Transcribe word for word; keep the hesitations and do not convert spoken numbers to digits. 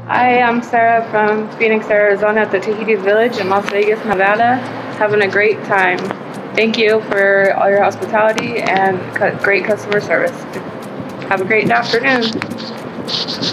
I am Sara from Phoenix, Arizona at the Tahiti Village in Las Vegas, Nevada. Having a great time. Thank you for all your hospitality and great customer service. Have a great afternoon.